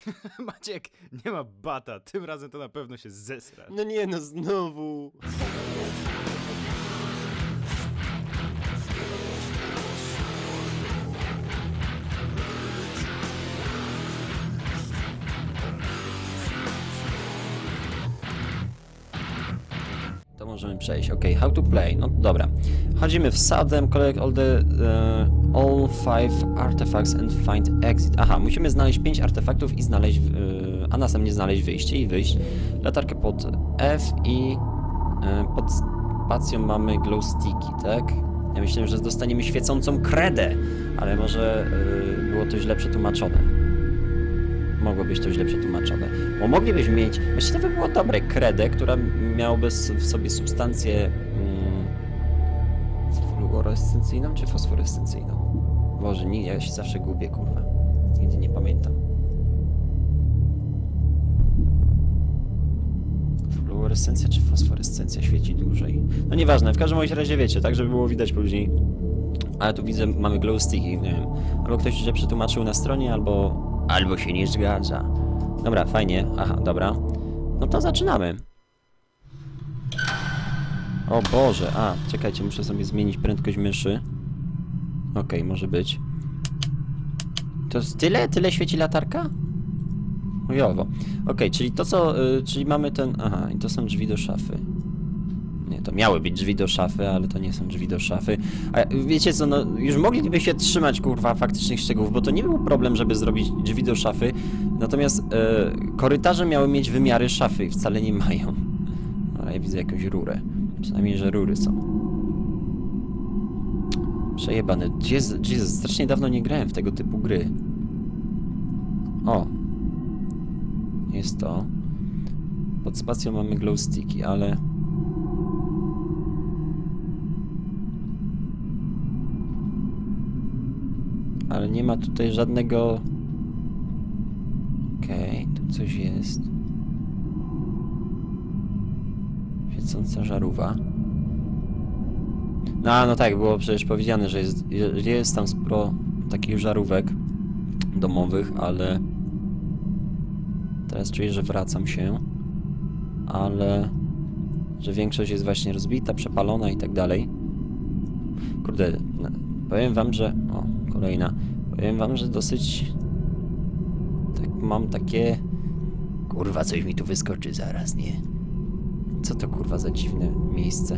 Maciek, nie ma bata, tym razem to na pewno się zesra. No nie, no znowu. To możemy przejść. Ok, how to play. No dobra. Chodzimy w sadem, collect all 5 artifacts and find exit. Aha, musimy znaleźć 5 artefaktów i znaleźć, a następnie znaleźć wyjście i wyjść. Latarkę pod F i pod spacją mamy glow sticky, tak? Ja myślałem, że dostaniemy świecącą kredę, ale może było to źle przetłumaczone. Mogło być to źle przetłumaczone. Bo moglibyśmy mieć... Właściwie to by było dobre. Kredę, która miałaby w sobie substancję... fluorescencyjną czy fosforescencyjną? Boże, nie, ja się zawsze gubię, kurwa. Nigdy nie pamiętam. Fluorescencja czy fosforescencja świeci dłużej? No nieważne, w każdym razie wiecie, tak, żeby było widać później. Ale tu widzę, mamy glow sticky, nie wiem. Albo ktoś źle przetłumaczył na stronie, albo się nie zgadza. Dobra, fajnie. Aha, dobra. No to zaczynamy. O Boże, czekajcie, muszę sobie zmienić prędkość myszy. Okej, może być. To jest tyle? Tyle świeci latarka? Chujowo. Okej, czyli to co... czyli mamy ten... Aha, i to są drzwi do szafy. Nie, to miały być drzwi do szafy, ale to nie są drzwi do szafy. A wiecie co, no już mogliby się trzymać, kurwa, faktycznych szczegółów, bo to nie był problem, żeby zrobić drzwi do szafy. Natomiast korytarze miały mieć wymiary szafy i wcale nie mają. Ale ja widzę jakąś rurę. Przynajmniej, że rury są. Przejebane. Jesus, strasznie dawno nie grałem w tego typu gry. O. Jest to. Pod spacją mamy glow sticky, ale... Ale nie ma tutaj żadnego... Okej, tu coś jest. Świecąca żarówa. No tak, było przecież powiedziane, że jest tam sporo takich żarówek domowych, ale... Teraz czuję, że wracam się. Ale... Że większość jest właśnie rozbita, przepalona i tak dalej. Kurde, powiem wam, że... O, kolejna. Powiem wam, że dosyć... Tak, mam takie... Kurwa, coś mi tu wyskoczy zaraz, nie? Co to kurwa za dziwne miejsce?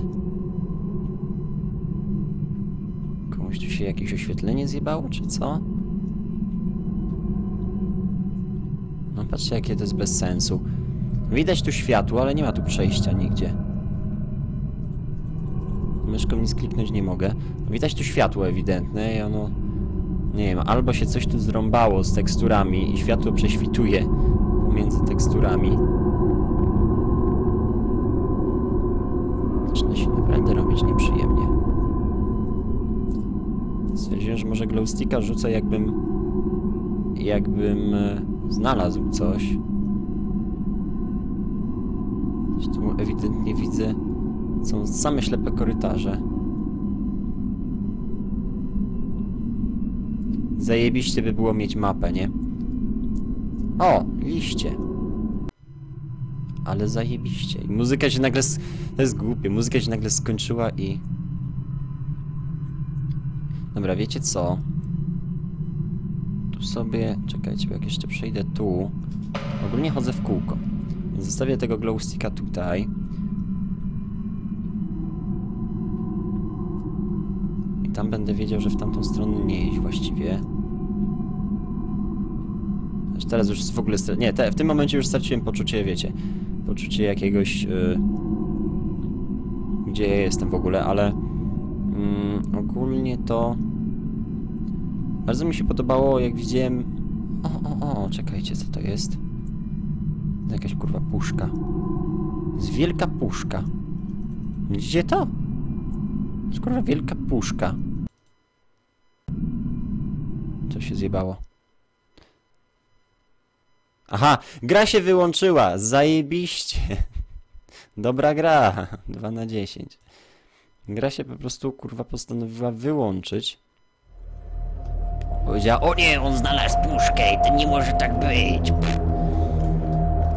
Komuś tu się jakieś oświetlenie zjebało, czy co? No patrzcie, jakie to jest bez sensu. Widać tu światło, ale nie ma tu przejścia nigdzie. Myszką nic kliknąć nie mogę. Widać tu światło ewidentne i ono... Nie wiem, albo się coś tu zrąbało z teksturami i światło prześwituje pomiędzy teksturami. Zaczyna się naprawdę robić nieprzyjemnie. Stwierdziłem, że może glowsticka rzucę jakbym znalazł coś. Tu ewidentnie widzę, są same ślepe korytarze. Zajebiście by było mieć mapę, nie? O, liście. Ale zajebiście. I muzyka się nagle... To jest głupie. Muzyka się nagle skończyła i... Dobra, wiecie co? Tu sobie... Czekajcie, bo jak jeszcze przejdę tu... Ogólnie chodzę w kółko. Więc zostawię tego glowsticka tutaj. I tam będę wiedział, że w tamtą stronę nie iść właściwie. Znaczy teraz już w ogóle... Nie, w tym momencie już straciłem poczucie, wiecie... Poczucie jakiegoś... Gdzie ja jestem w ogóle, ale... ogólnie to... Bardzo mi się podobało, jak widziałem... O, czekajcie, co to jest? To jakaś kurwa puszka. To jest wielka puszka. Widzicie to? To jest kurwa wielka puszka. Co się zjebało? Aha, gra się wyłączyła. Zajebiście. Dobra gra. 2 na 10. Gra się po prostu kurwa postanowiła wyłączyć. Powiedziała, o nie, on znalazł puszkę i to nie może tak być.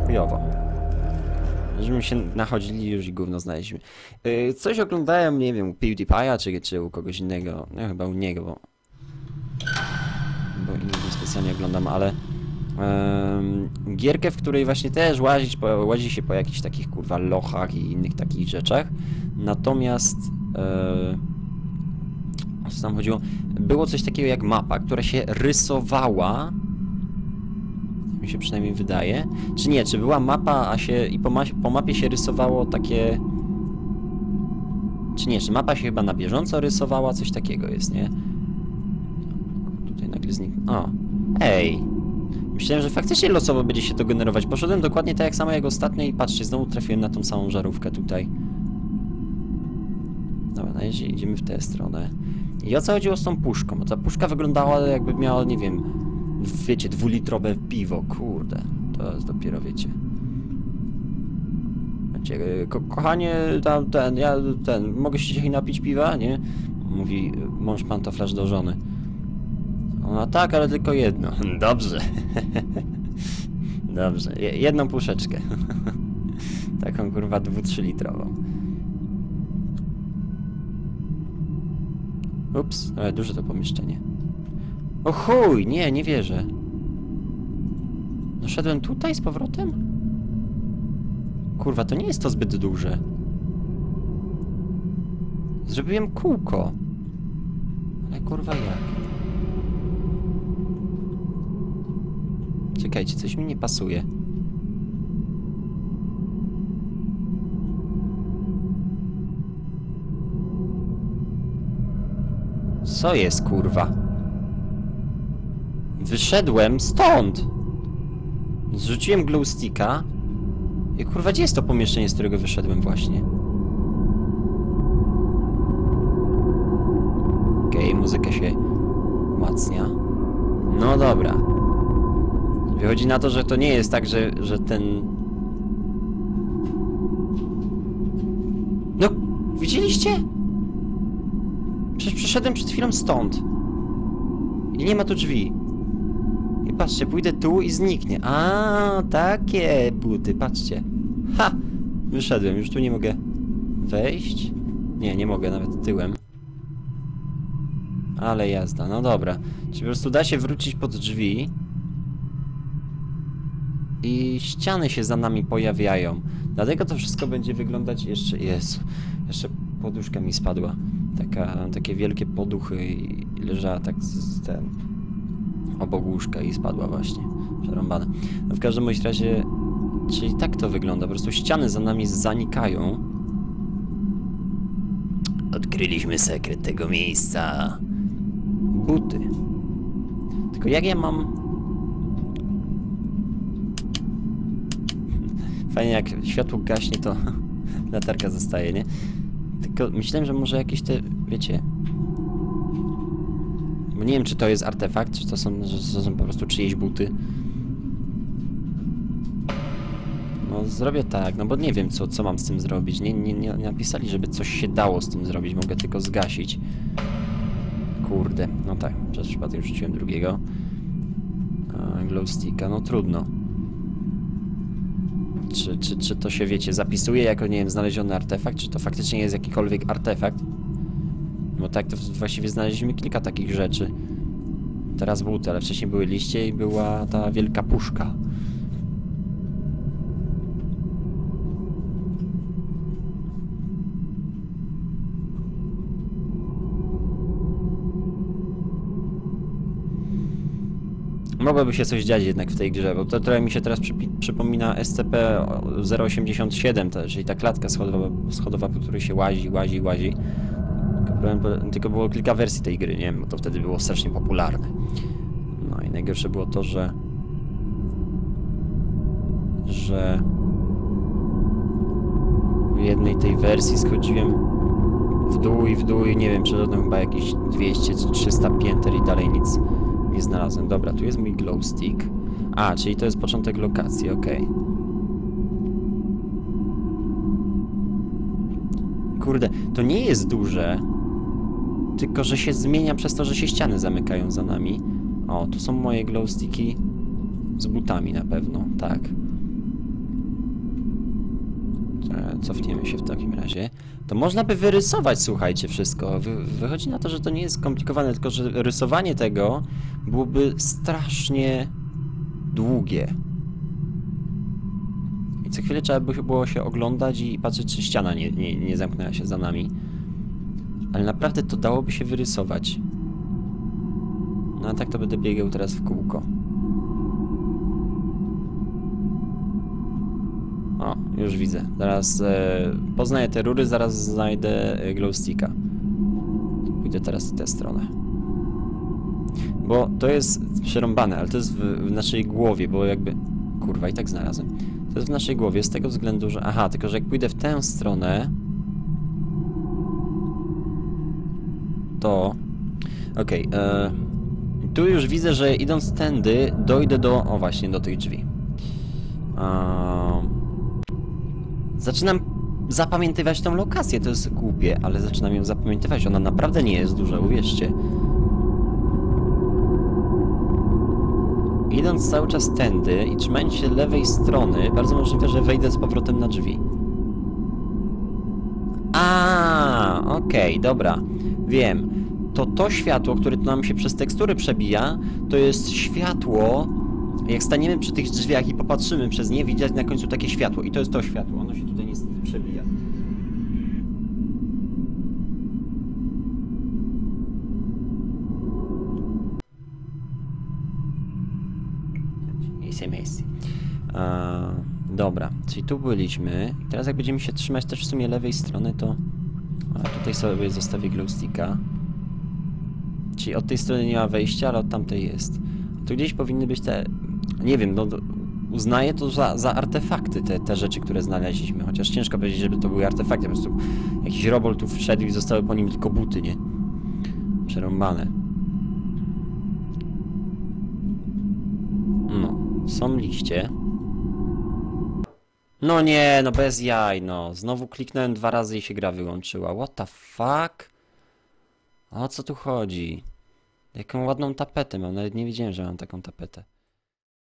chujowo. Żebyśmy się nachodzili już i gówno znaleźliśmy. Coś oglądałem, nie wiem, u PewDiePie'a czy u kogoś innego. No chyba u niego, bo innego specjalnie oglądam, ale gierkę, w której właśnie też łazi się po jakichś takich kurwa lochach i innych takich rzeczach. Natomiast o co tam chodziło? Było coś takiego jak mapa, która się rysowała. Mi się przynajmniej wydaje. Czy nie, czy była mapa, i po mapie się rysowało takie... Czy nie, czy mapa się chyba na bieżąco rysowała? Coś takiego jest, nie? Tutaj nagle zniknął. O, ej! Myślałem, że faktycznie losowo będzie się to generować. Poszedłem dokładnie tak jak samo jak ostatnio i patrzcie, znowu trafiłem na tą samą żarówkę tutaj. Dobra, no idziemy w tę stronę. I o co chodziło z tą puszką? Bo ta puszka wyglądała jakby miała, nie wiem, wiecie, 2-litrowe piwo. Kurde, to jest dopiero, wiecie. Kochanie, mogę się dzisiaj napić piwa, nie? Mówi mąż pantoflarz do żony. Ona tak, ale tylko jedno. Dobrze. Dobrze, jedną puszeczkę. Taką kurwa 2-3 litrową. Ups, ale duże to pomieszczenie. O chuj, nie wierzę. Doszedłem tutaj z powrotem? Kurwa, to nie jest to zbyt duże. Zrobiłem kółko. Ale kurwa jak? Czekajcie, coś mi nie pasuje. Co jest, kurwa? Wyszedłem stąd! Zrzuciłem glowsticka. I kurwa, gdzie jest to pomieszczenie, z którego wyszedłem właśnie? Okej, muzyka się umacnia. No dobra. Wychodzi na to, że to nie jest tak, że ten... No, widzieliście? Przecież przeszedłem przed chwilą stąd. I nie ma tu drzwi. I patrzcie, pójdę tu i zniknie. A, takie buty, patrzcie. Ha! Wyszedłem, już tu nie mogę wejść. Nie mogę nawet tyłem. Ale jazda, no dobra. Czyli po prostu da się wrócić pod drzwi. I ściany się za nami pojawiają. Dlatego to wszystko będzie wyglądać jeszcze... Jezu, jeszcze poduszka mi spadła. Takie wielkie poduchy i leżała tak obok łóżka i spadła właśnie. Przerąbane. No w każdym razie... Czyli tak to wygląda. Po prostu ściany za nami zanikają. Odkryliśmy sekret tego miejsca. Buty. Tylko jak ja mam... Fajnie, jak światło gaśnie, to latarka zostaje, nie? Tylko myślałem, że może jakieś te, wiecie... Bo nie wiem, czy to jest artefakt, czy to są po prostu czyjeś buty. No, zrobię tak, no bo nie wiem, co mam z tym zrobić. Nie napisali, żeby coś się dało z tym zrobić. Mogę tylko zgasić. Kurde, no tak, przez przypadek już rzuciłem drugiego. Glowsticka, no trudno. Czy to się, wiecie, zapisuje jako, nie wiem, znaleziony artefakt? Czy to faktycznie jest jakikolwiek artefakt? Bo tak to właściwie znaleźliśmy kilka takich rzeczy. Teraz buty, ale wcześniej były liście i była ta wielka puszka. Mogłoby się coś dziać jednak w tej grze, bo to trochę mi się teraz przypomina SCP-087, czyli ta klatka schodowa, po której się łazi. Tylko było kilka wersji tej gry, nie? Bo to wtedy było strasznie popularne. No i najgorsze było to, że w jednej tej wersji schodziłem w dół i nie wiem, przeszedłem chyba jakieś 200 czy 300 pięter i dalej nic nie znalazłem. Dobra, tu jest mój glowstick. A, czyli to jest początek lokacji, okej. Kurde, to nie jest duże, tylko że się zmienia przez to, że się ściany zamykają za nami. O, tu są moje glowsticki z butami na pewno, tak. Cofniemy się w takim razie. To można by wyrysować, słuchajcie, wszystko. Wychodzi na to, że to nie jest skomplikowane, tylko że rysowanie tego byłoby strasznie długie. I co chwilę trzeba by było się oglądać i patrzeć, czy ściana nie zamknęła się za nami. Ale naprawdę to dałoby się wyrysować. No a tak to będę biegał teraz w kółko. O, już widzę. Zaraz poznaję te rury, zaraz znajdę glowsticka. Pójdę teraz w tę stronę. Bo to jest przerąbane, ale to jest w naszej głowie, bo jakby... Kurwa, i tak znalazłem. To jest w naszej głowie z tego względu, że... Aha, tylko że jak pójdę w tę stronę... To... Okej, tu już widzę, że idąc tędy dojdę do... O, właśnie, do tych drzwi. Zaczynam zapamiętywać tą lokację, to jest głupie, ale zaczynam ją zapamiętywać. Ona naprawdę nie jest duża, uwierzcie. Idąc cały czas tędy i trzymając się lewej strony, bardzo możliwe, że wejdę z powrotem na drzwi. Okej, dobra. Wiem. To światło, które tu nam się przez tekstury przebija, to jest światło... Jak staniemy przy tych drzwiach i popatrzymy przez nie, widać na końcu takie światło. I to jest to światło. Ono się tutaj niestety przebija. Miejsce. Dobra, czyli tu byliśmy. I teraz jak będziemy się trzymać też w sumie lewej strony, to... tutaj sobie zostawię glowsticka. Czyli od tej strony nie ma wejścia, ale od tamtej jest. Tu gdzieś powinny być te... Nie wiem, no uznaję to za artefakty, te rzeczy, które znaleźliśmy. Chociaż ciężko powiedzieć, żeby to były artefakty. Po prostu jakiś robol tu wszedł i zostały po nim tylko buty, nie? Przerąbane. No, są liście. No nie, no bez jaj, no. Znowu kliknąłem 2 razy i się gra wyłączyła. What the fuck? O co tu chodzi? Jaką ładną tapetę mam, nawet nie wiedziałem, że mam taką tapetę.